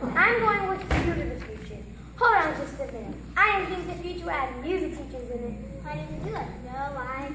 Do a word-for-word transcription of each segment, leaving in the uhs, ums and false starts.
I'm going with you to the future. Hold on just a minute. I didn't think the future had music teachers in it. I didn't do it. No, I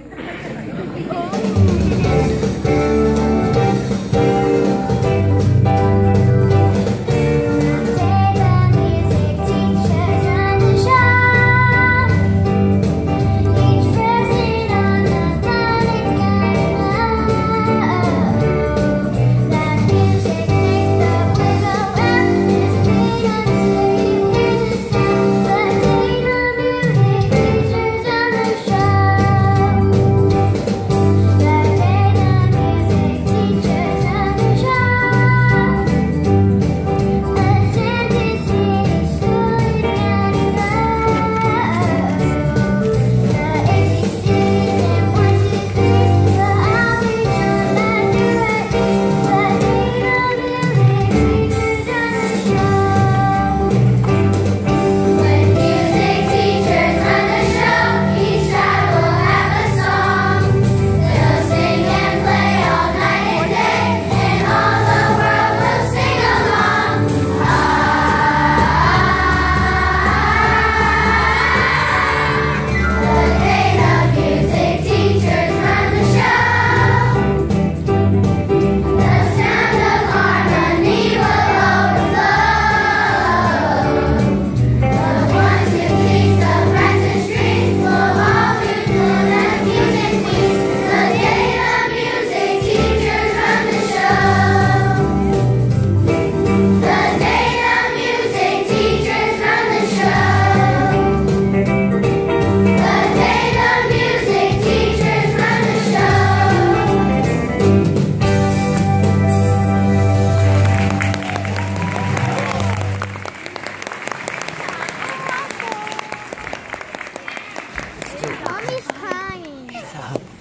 Mommy's crying.